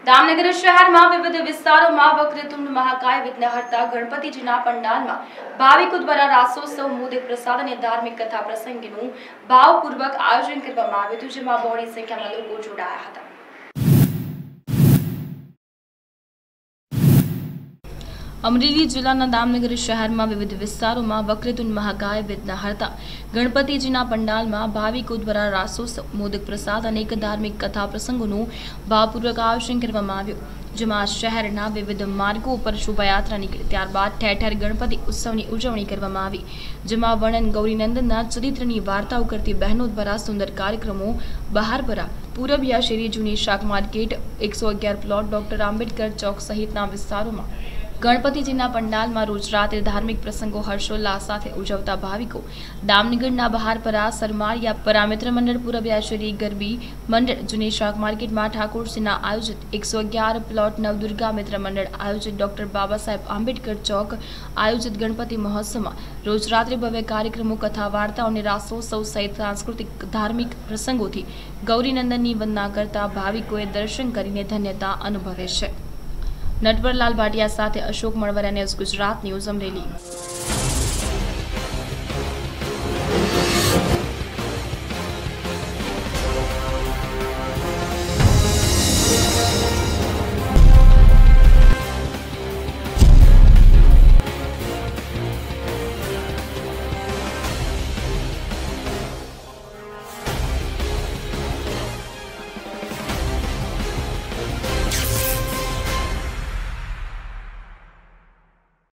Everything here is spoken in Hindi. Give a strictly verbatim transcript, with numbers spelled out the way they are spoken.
दामनगर शहर में विविध विस्तारों में वक्रतुंड महाकाय विघ्नहर्ता गणपतिजीना पंडाल में भाविको द्वारा रासोत्सव मोदक प्रसाद और धार्मिक कथा प्रसंगों भावपूर्वक आयोजन करवामां आव्युं हतुं, जेमां बहोળી संख्यामां लोको जोडाया हता। अमरेली जिल्लाना दामनगर शहर में विविध विस्तारों में वक्रतुंड महाकाय विघ्नहर्ता गणपतिजीना पंडाल में भाविको द्वारा रासोत्सव मोदक प्रसाद अनेक धार्मिक कथा प्रसंगों भावपूर्वक आयोजन करवामां आव्युं, जेमां शहरना विविध मार्गों पर शोभायात्रा निकळी। त्यारबाद ठेर ठेर गणपति उत्सवनी उजवणी करवामां आवी, जेमां वर्णन गौरीनंदनना चरित्रनी वार्ताओं करती बहनों द्वारा सुंदर कार्यक्रमों बहार पड़ा। पूरबिया शेरी जूनी शाक मार्केट एक सौ अगियार प्लॉट डॉक्टर आंबेडकर चौक सहितना विस्तारों में गणपतिजीना पंडाल में रोज रात्रे धार्मिक प्रसंगों हर्षोल्लास साथे उजवता भाविको दामनगरना बहारपरा सरमारिया परामित्र मंडल पूरबियाशेरी गरबी मंडल जूनी शाक मार्केट में ठाकुरसिंहना आयोजित एक सौ अगियार प्लॉट नवदुर्गा मित्र मंडल आयोजित डॉक्टर बाबा साहेब आंबेडकर चौक आयोजित गणपति महोत्सव में रोज रात्रे भव्य कार्यक्रमों कथा वार्ता और रासोत्सव सहित सांस्कृतिक धार्मिक प्रसंगों गौरीनंदननी वंदना करता भाविकोए दर्शन करीने धन्यता अनुभवे छे। नटवरलाल भाटिया साथे अशोक मळवरिया न्यूज़ गुजरात न्यूज़ अमरेली।